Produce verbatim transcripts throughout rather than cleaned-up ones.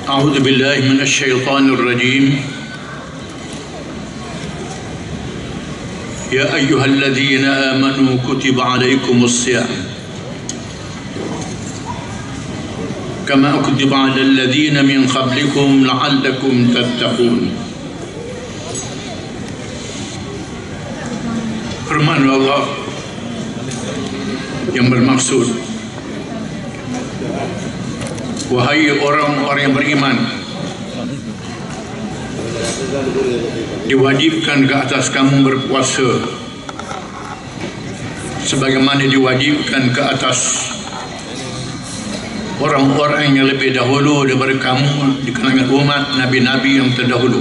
أعوذ بالله من الشيطان الرجيم. يا أيها الذين آمنوا كتب عليكم الصيام كما كتب على الذين من قبلكم لعلكم تتقون. Firman Allah yang bermaksud, wahai orang-orang yang beriman, diwajibkan ke atas kamu berpuasa sebagaimana diwajibkan ke atas orang-orang yang lebih dahulu daripada kamu di kalangan umat Nabi-Nabi yang terdahulu,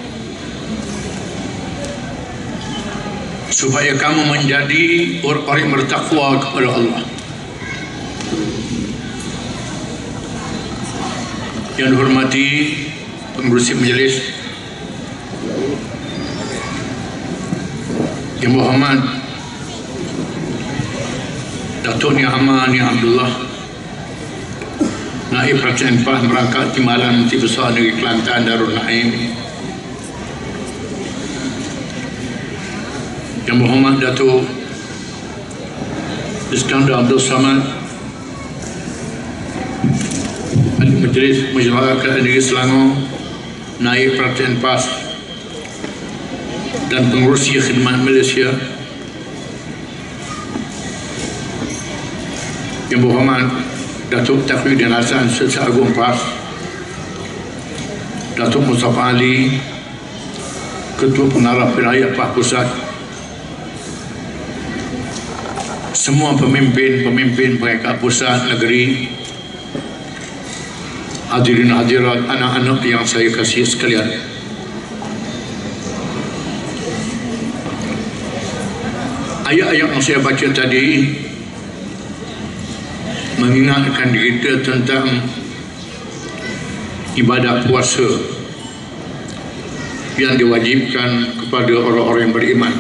supaya kamu menjadi orang-orang yang bertakwa kepada Allah. Yang dihormati pengurusi majlis, Yang Muhammad Datuk Ni Ahmad Ni Abdullah, Naib Rakyat Empat Merangkat Timbalan Menteri Besar Negeri Kelantan Darul Naim, Yang Muhammad Datuk Iskandar Abdul Samad, Ahli Majlis Masyarakat Negeri Selangor, Naib Perhatian PAS dan Pengurusi Khidmat Malaysia, Yang Berhormat Datuk Taufiddin Hasan Sesat Agung PAS, Datuk Mustafa Ali, Ketua Pengarah Wilayah PAS Pusat, semua pemimpin-pemimpin peringkat pusat negeri, hadirin hadirat, anak-anak yang saya kasih sekalian. Ayat-ayat yang saya baca tadi mengingatkan kita tentang ibadah puasa yang diwajibkan kepada orang-orang yang beriman.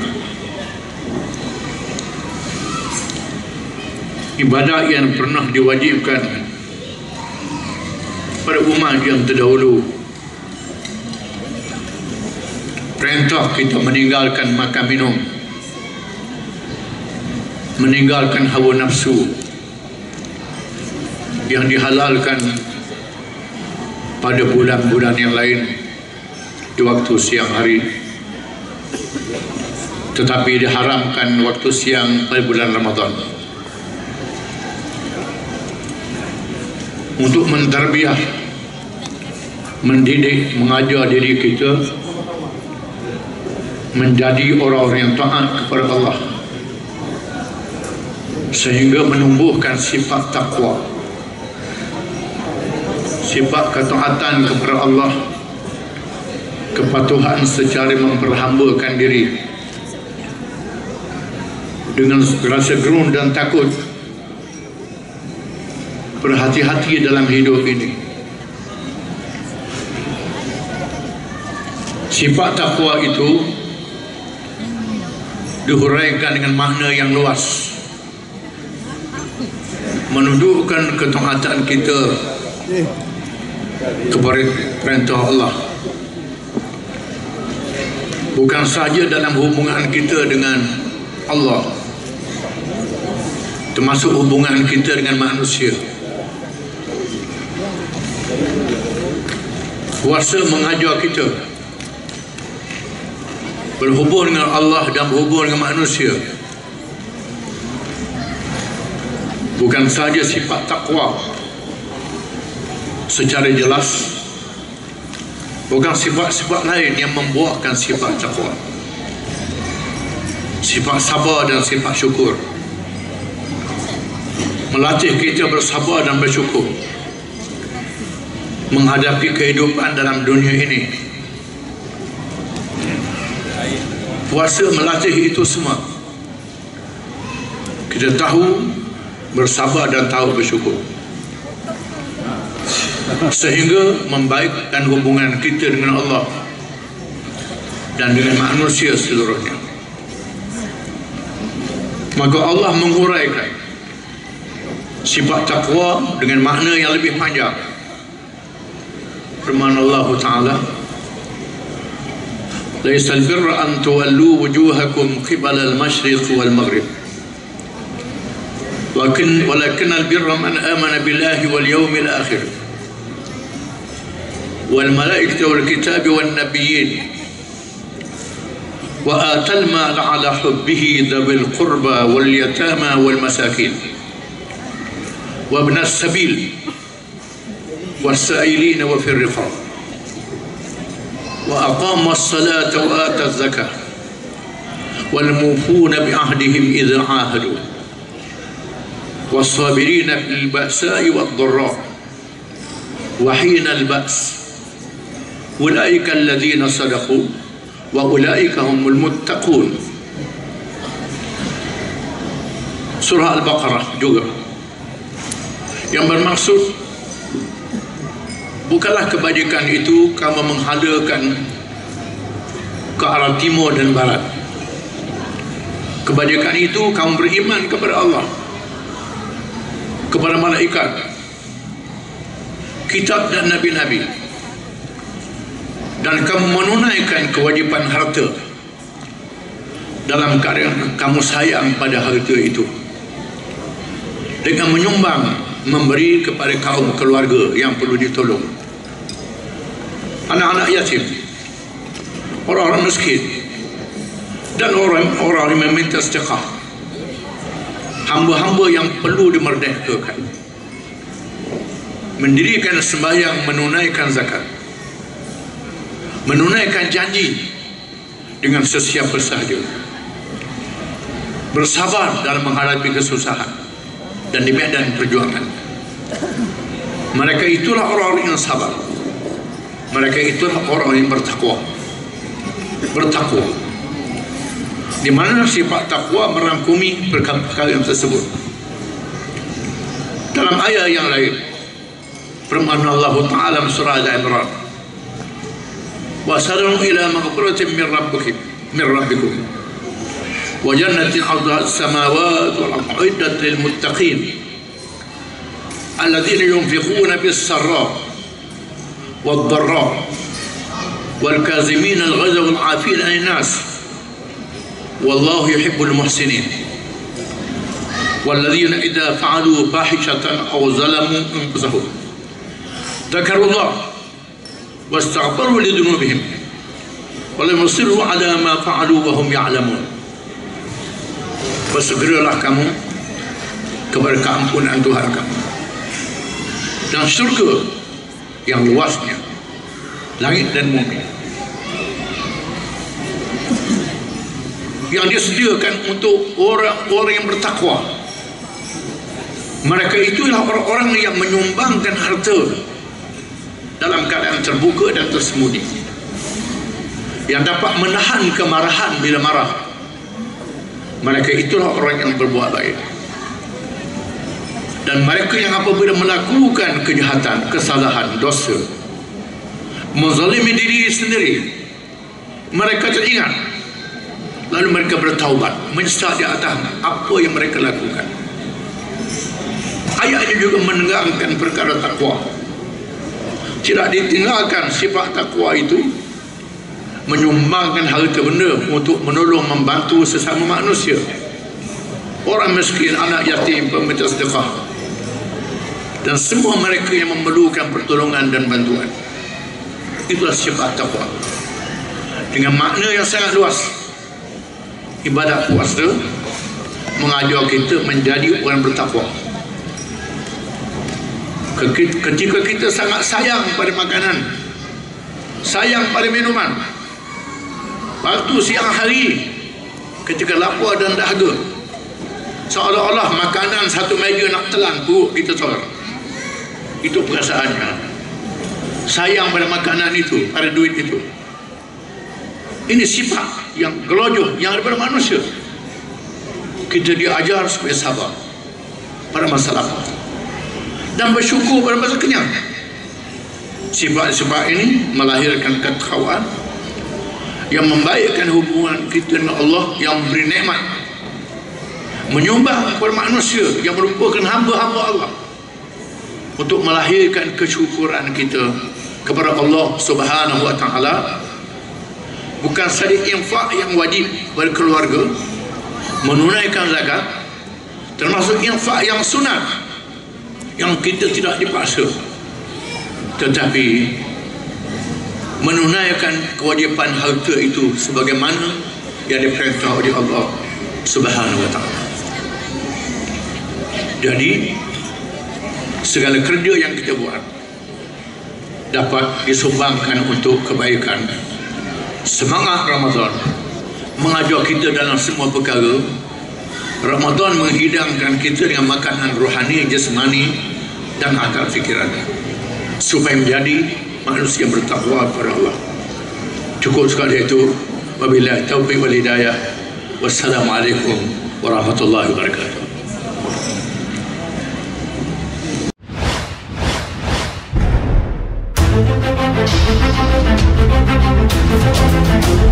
Ibadah yang pernah diwajibkan pada umat yang terdahulu. Perintah kita meninggalkan makan minum, meninggalkan hawa nafsu yang dihalalkan pada bulan-bulan yang lain di waktu siang hari, tetapi diharamkan waktu siang pada bulan Ramadan, untuk mentarbiah, mendidik, mengajar diri kita menjadi orang-orang yang taat kepada Allah, sehingga menumbuhkan sifat takwa, sifat ketaatan kepada Allah, kepatuhan secara memperhambakan diri dengan rasa gerun dan takut, berhati-hati dalam hidup ini. Sifat takwa itu dihuraikan dengan makna yang luas, menundukkan ketaatan kita kepada perintah Allah, bukan sahaja dalam hubungan kita dengan Allah, termasuk hubungan kita dengan manusia. Puasa mengajar kita berhubung dengan Allah dan berhubung dengan manusia, bukan sahaja sifat takwa secara jelas, bukan sifat-sifat lain yang membuahkan sifat takwa, sifat sabar dan sifat syukur, melatih kita bersabar dan bersyukur menghadapi kehidupan dalam dunia ini. Puasa melatih itu semua. Kita tahu bersabar dan tahu bersyukur, sehingga membaikkan hubungan kita dengan Allah dan dengan manusia seluruhnya. Maka Allah menguraikan sifat takwa dengan makna yang lebih panjang, firman Allah Ta'ala, laisal birra an tuwallu wujuhakum qibala al-masyriq wal maghrib walakin walakin al-birra man amana billahi wal yawmil akhir wal malaikati wal kitabi wan nabiyyin wa atal mal ala hubbihi dhabil qurba wal yatama wal masakin wa ibn as-sabil was-sa'ilin wa fir riqab وأقام الصلاة وآتى الزكاة والموفون بعهدهم إذا عاهدوا والصابرين في البأساء والضراء وحين البأس أولئك الذين صدقوا وأولئك هم المتقون. Surah Al-Baqarah juga yang bermaksud bukanlah kebajikan itu kamu menghadakan ke arah timur dan barat. Kebajikan itu kamu beriman kepada Allah, kepada malaikat, kitab dan nabi-nabi, dan kamu menunaikan kewajipan harta dalam keadaan kamu sayang pada harta itu dengan menyumbang, memberi kepada kaum keluarga yang perlu ditolong, anak-anak yatim, orang-orang miskin, dan orang-orang yang meminta sedekah, hamba-hamba yang perlu dimerdekakan, mendirikan sembahyang, menunaikan zakat, menunaikan janji dengan sesiapa sahaja, bersabar dalam menghadapi kesusahan dan di medan perjuangan. Mereka itulah orang-orang yang sabar. Mereka itulah orang yang bertakwa. Bertakwa, di mana sifat takwa merangkumi perkara yang tersebut. Dalam ayat yang lain, firman Allah Ta'ala surah Al-Imran, wasari'u ila maghfiratin min rabbikum min rabbikum wa jannatin 'arduha as-samawati wal ardu 'iddat lil muttaqin alladhina yunfiquna bis-sarra wad-dharra wal kazimin al-ghayza wal 'afina 'anil nas wallahu yuhibbul muhsinin والذين إذا فعلوا فاحشة أو ظلموا أنفسهم ذكروا الله واستغفروا لذنوبهم ولم يصروا على ما فعلوا وهم يعلمون. Bersegeralah kamu kepada keampunan Tuhan kamu dan syurga yang luasnya langit dan bumi yang disediakan untuk orang-orang yang bertakwa. Mereka itulah orang-orang yang menyumbangkan harta dalam keadaan terbuka dan tersembunyi, yang dapat menahan kemarahan bila marah. Mereka itulah orang yang berbuat baik. Dan mereka yang apabila melakukan kejahatan, kesalahan, dosa, menzalimi diri sendiri, mereka teringat, lalu mereka bertaubat, menyesal di atas apa yang mereka lakukan. Ayat ini juga menekankan perkara takwa. Tidak ditinggalkan sifat takwa itu, menyumbangkan harta benda untuk menolong, membantu sesama manusia, orang miskin, anak yatim, peminta sedekah, dan semua mereka yang memerlukan pertolongan dan bantuan. Itulah sifat takwa dengan makna yang sangat luas. Ibadat puasa mengajar kita menjadi orang bertakwa. Ketika kita sangat sayang pada makanan, sayang pada minuman, waktu siang hari ketika lapar dan dahaga, seolah-olah makanan satu meja nak telan perut kita seorang. Itu perasaannya, sayang pada makanan itu, pada duit itu. Ini sifat yang gelojoh yang ada pada manusia. Kita diajar supaya sabar pada masa lapar dan bersyukur pada masa kenyang. Sifat-sifat ini melahirkan ketakwaan yang membaikkan hubungan kita dengan Allah yang memberi nikmat, menyumbang kepada manusia yang merupakan hamba-hamba Allah, untuk melahirkan kesyukuran kita kepada Allah Subhanahu wa taala, bukan saja infak yang wajib bagi keluarga, menunaikan zakat, termasuk infak yang sunat yang kita tidak dipaksa, tetapi menunaikan kewajipan harta itu sebagaimana yang diperintah oleh Allah Subhanahu wa taala. Jadi segala kerja yang kita buat dapat disumbangkan untuk kebaikan. Semangat Ramadan mengajar kita dalam semua perkara. Ramadan menghidangkan kita dengan makanan rohani, jasmani dan akal fikiran, supaya menjadi manusia bertakwa kepada Allah. Cukup sekali itu. Wabillahi taufiq wal hidayah. Wassalamualaikum warahmatullahi wabarakatuh.